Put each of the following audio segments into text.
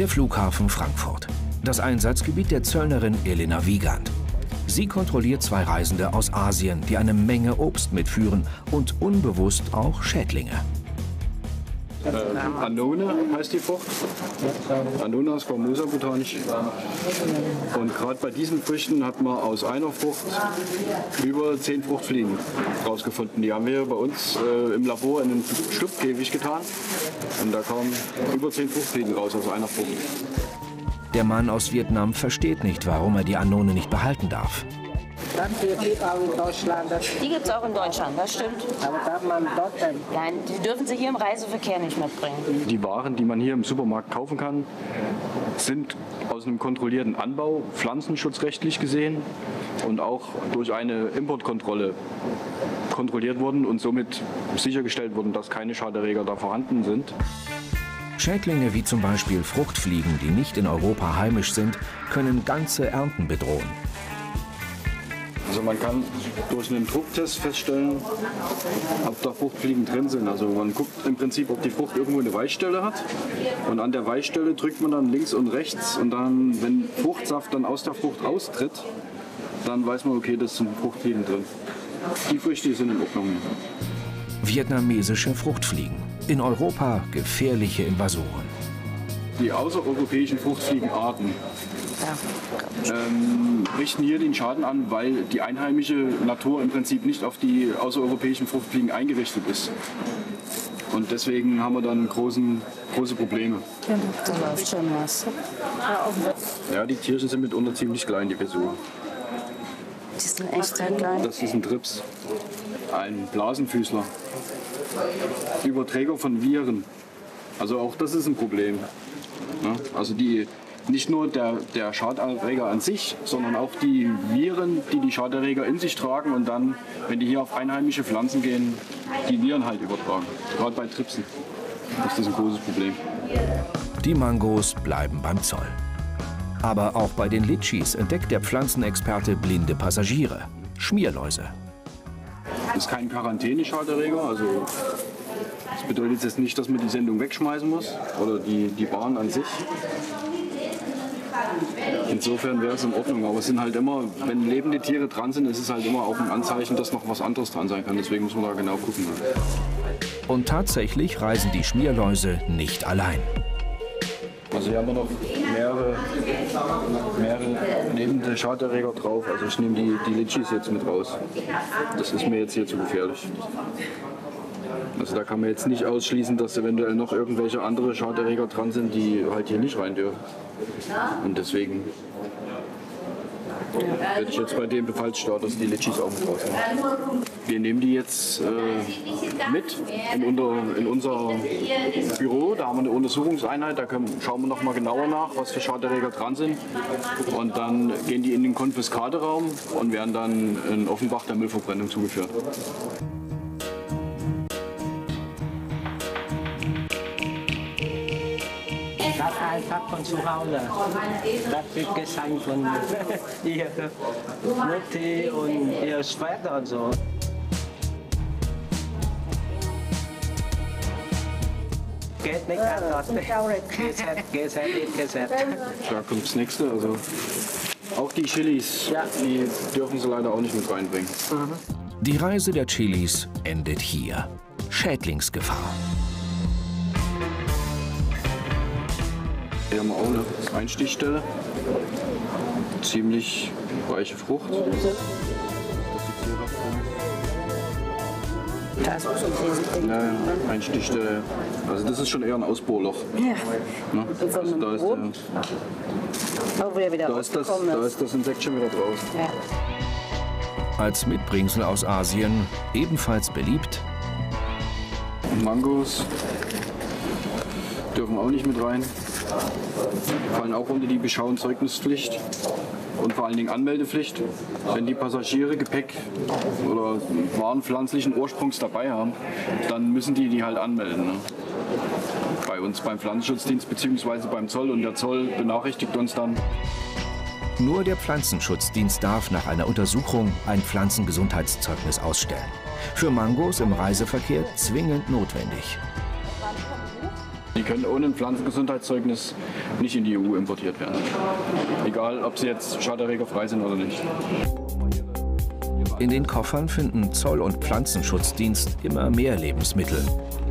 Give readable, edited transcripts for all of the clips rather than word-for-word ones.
Der Flughafen Frankfurt. Das Einsatzgebiet der Zöllnerin Elena Wiegand. Sie kontrolliert zwei Reisende aus Asien, die eine Menge Obst mitführen und unbewusst auch Schädlinge. Annone heißt die Frucht. Annona squamosa botanisch. Und gerade bei diesen Früchten hat man aus einer Frucht über 10 Fruchtfliegen rausgefunden. Die haben wir bei uns im Labor in einen Schlupfkäfig getan. Und da kamen über 10 Fruchtfliegen raus aus einer Frucht. Der Mann aus Vietnam versteht nicht, warum er die Annone nicht behalten darf. Die gibt es auch in Deutschland, das stimmt. Aber darf man dort denn? Nein, die dürfen Sie hier im Reiseverkehr nicht mitbringen. Die Waren, die man hier im Supermarkt kaufen kann, sind aus einem kontrollierten Anbau, pflanzenschutzrechtlich gesehen und auch durch eine Importkontrolle kontrolliert worden und somit sichergestellt worden, dass keine Schaderreger da vorhanden sind. Schädlinge wie zum Beispiel Fruchtfliegen, die nicht in Europa heimisch sind, können ganze Ernten bedrohen. Also man kann durch einen Drucktest feststellen, ob da Fruchtfliegen drin sind. Also man guckt im Prinzip, ob die Frucht irgendwo eine Weichstelle hat. Und an der Weichstelle drückt man dann links und rechts. Und dann, wenn Fruchtsaft dann aus der Frucht austritt, dann weiß man, okay, das sind Fruchtfliegen drin. Die Früchte sind in Ordnung. Vietnamesische Fruchtfliegen. In Europa gefährliche Invasoren. Die außereuropäischen Fruchtfliegenarten richten hier den Schaden an, weil die einheimische Natur im Prinzip nicht auf die außereuropäischen Fruchtfliegen eingerichtet ist. Und deswegen haben wir dann große Probleme. Da läuft schon was. Ja, die Tierchen sind mitunter ziemlich klein, die Versuche. Die sind echt sehr klein. Das ist ein Trips, ein Blasenfüßler, Überträger von Viren. Also auch das ist ein Problem. Ja, also nicht nur der Schaderreger an sich, sondern auch die Viren, die die Schaderreger in sich tragen und dann, wenn die hier auf einheimische Pflanzen gehen, die Viren halt übertragen. Gerade bei Tripsen ist das ein großes Problem. Die Mangos bleiben beim Zoll. Aber auch bei den Litschis entdeckt der Pflanzenexperte blinde Passagiere. Schmierläuse. Das ist kein Quarantäne-Schaderreger, also das bedeutet jetzt nicht, dass man die Sendung wegschmeißen muss oder die Bahn an sich. Insofern wäre es in Ordnung, aber es sind halt immer, wenn lebende Tiere dran sind, ist es halt immer auch ein Anzeichen, dass noch was anderes dran sein kann. Deswegen muss man da genau gucken. Und tatsächlich reisen die Schmierläuse nicht allein. Also hier haben wir noch mehrere lebende Schaderreger drauf. Also ich nehme die Litschis jetzt mit raus. Das ist mir jetzt hier zu gefährlich. Also da kann man jetzt nicht ausschließen, dass eventuell noch irgendwelche andere Schaderreger dran sind, die halt hier nicht rein dürfen. Und deswegen werde ich jetzt bei dem Befallsstatus die Litschis auch mit rausnehmen. Wir nehmen die jetzt mit in unser Büro. Da haben wir eine Untersuchungseinheit, da schauen wir noch mal genauer nach, was für Schaderreger dran sind. Und dann gehen die in den Konfiskateraum und werden dann in Offenbach der Müllverbrennung zugeführt. Das ist einfach von zu Hause. Das wird geschenkt von ihrer Mutti und ihrer Schwester und so. Geht nicht anders. Gesetzt. Da kommt das nächste. Also auch die Chilis, die dürfen sie leider auch nicht mit reinbringen. Die Reise der Chilis endet hier. Schädlingsgefahr. Hier haben wir auch eine Einstichstelle. Ziemlich weiche Frucht. Das ist auch so ein Riesending. Ja, Einstichstelle. Also das ist schon eher ein Ausbohrloch. Ja. Ne? Also da ist, Wo er wieder da ist das Insekt schon wieder drauf. Ja. Als Mitbringsel aus Asien ebenfalls beliebt. Mangos dürfen auch nicht mit rein. Fallen auch unter die Beschau- und Zeugnispflicht und vor allen Dingen Anmeldepflicht. Wenn die Passagiere Gepäck oder Waren pflanzlichen Ursprungs dabei haben, dann müssen die halt anmelden. Ne? Bei uns beim Pflanzenschutzdienst bzw. beim Zoll, und der Zoll benachrichtigt uns dann. Nur der Pflanzenschutzdienst darf nach einer Untersuchung ein Pflanzengesundheitszeugnis ausstellen. Für Mangos im Reiseverkehr zwingend notwendig. Die können ohne ein Pflanzengesundheitszeugnis nicht in die EU importiert werden. Egal, ob sie jetzt schaderregerfrei sind oder nicht. In den Koffern finden Zoll- und Pflanzenschutzdienst immer mehr Lebensmittel.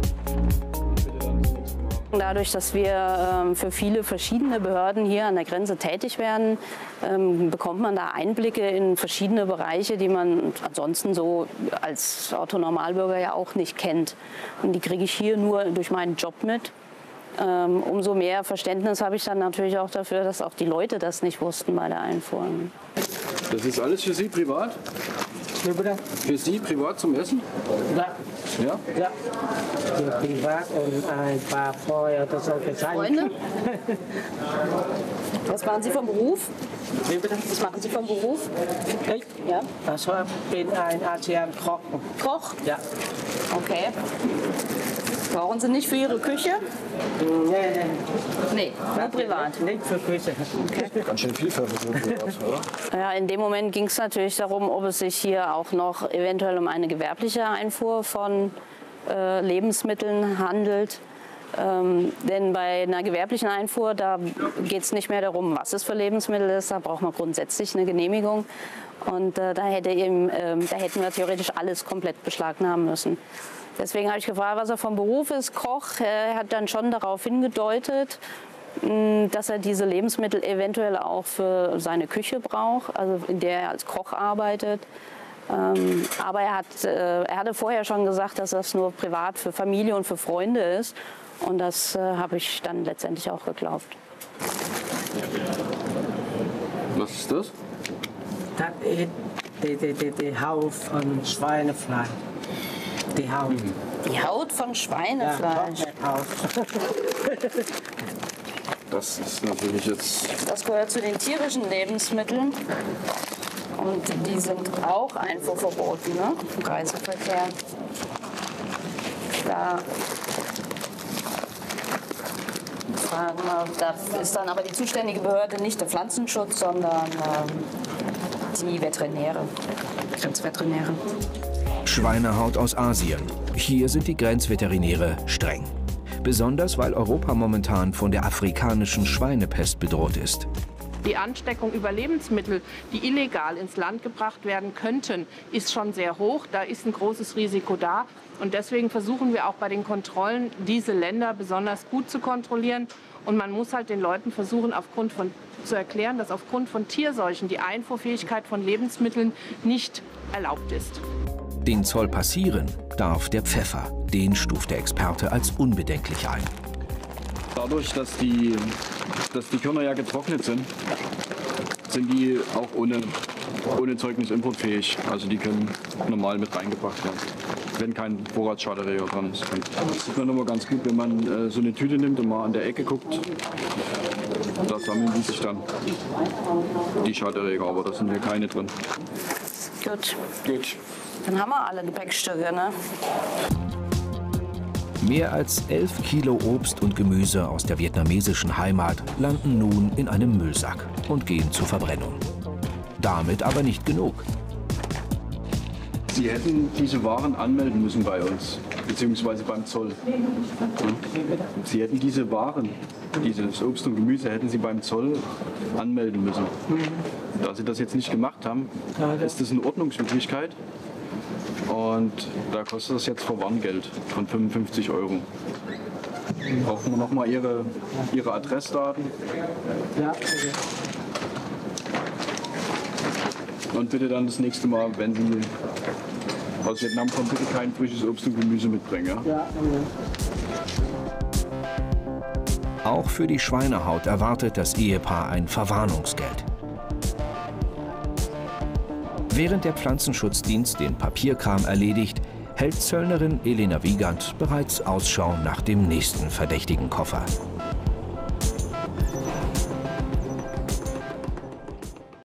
Dadurch, dass wir für viele verschiedene Behörden hier an der Grenze tätig werden, bekommt man da Einblicke in verschiedene Bereiche, die man ansonsten so als Autonormalbürger ja auch nicht kennt. Und die kriege ich hier nur durch meinen Job mit. Umso mehr Verständnis habe ich dann natürlich auch dafür, dass auch die Leute das nicht wussten bei der Einfuhr. Das ist alles für Sie privat? Wie bitte? Für Sie privat zum Essen? Ja. Ja? Ja. Für privat und ein paar Freunde oder so bezahlen. Freunde? Was machen Sie vom Beruf? Wie bitte? Was machen Sie vom Beruf? Ich? Ja. Also ich bin ein ASEAN-Koch. Koch? Ja. Okay. Brauchen Sie nicht für Ihre Küche? Nee. Nee, nur privat. Nicht für Küche. Ganz schön viel Pfeffer, oder? Ja, in dem Moment ging es natürlich darum, ob es sich hier auch noch eventuell um eine gewerbliche Einfuhr von Lebensmitteln handelt. Denn bei einer gewerblichen Einfuhr, da geht es nicht mehr darum, was es für Lebensmittel ist. Da braucht man grundsätzlich eine Genehmigung. Und da hätten wir theoretisch alles komplett beschlagnahmen müssen. Deswegen habe ich gefragt, was er vom Beruf ist. Koch. Er hat dann schon darauf hingedeutet, dass er diese Lebensmittel eventuell auch für seine Küche braucht, also in der er als Koch arbeitet. Aber er hatte vorher schon gesagt, dass das nur privat für Familie und für Freunde ist. Und das habe ich dann letztendlich auch geglaubt. Was ist das? Das ist die Haut von Schweinefleisch. Die Haut. Die Haut von Schweinefleisch. Ja, Das ist natürlich jetzt... Das gehört zu den tierischen Lebensmitteln. Und die sind auch einfuhrverboten, ne? Im Reiseverkehr. Da ist dann aber die zuständige Behörde nicht der Pflanzenschutz, sondern die Veterinäre, Grenzveterinäre. Schweinehaut aus Asien. Hier sind die Grenzveterinäre streng. Besonders, weil Europa momentan von der afrikanischen Schweinepest bedroht ist. Die Ansteckung über Lebensmittel, die illegal ins Land gebracht werden könnten, ist schon sehr hoch. Da ist ein großes Risiko da. Und deswegen versuchen wir auch bei den Kontrollen, diese Länder besonders gut zu kontrollieren. Und man muss halt den Leuten versuchen, zu erklären, dass aufgrund von Tierseuchen die Einfuhrfähigkeit von Lebensmitteln nicht erlaubt ist. Den Zoll passieren darf der Pfeffer. Den stuft der Experte als unbedenklich ein. Dadurch, dass die Körner ja getrocknet sind, sind die auch ohne Zeugnis importfähig. Also die können normal mit reingebracht werden, wenn kein Vorratsschaderreger dran ist. Das sieht man immer ganz gut, wenn man so eine Tüte nimmt und mal an der Ecke guckt. Da sammeln die sich dann die Schaderreger, aber da sind hier keine drin. Gut. Gut. Dann haben wir alle Gepäckstücke, ne? Mehr als 11 Kilo Obst und Gemüse aus der vietnamesischen Heimat landen nun in einem Müllsack und gehen zur Verbrennung. Damit aber nicht genug. Sie hätten diese Waren anmelden müssen bei uns, beziehungsweise beim Zoll. Sie hätten diese Waren, dieses Obst und Gemüse, hätten Sie beim Zoll anmelden müssen. Da Sie das jetzt nicht gemacht haben, ist das eine Ordnungswidrigkeit. Und da kostet das jetzt Verwarngeld von 55 €. Brauchen wir nochmal Ihre Adressdaten. Ja, okay. Und bitte dann das nächste Mal, wenn Sie aus Vietnam kommen, bitte kein frisches Obst und Gemüse mitbringen. Ja? Ja, okay. Auch für die Schweinehaut erwartet das Ehepaar ein Verwarnungsgeld. Während der Pflanzenschutzdienst den Papierkram erledigt, hält Zöllnerin Elena Wiegand bereits Ausschau nach dem nächsten verdächtigen Koffer.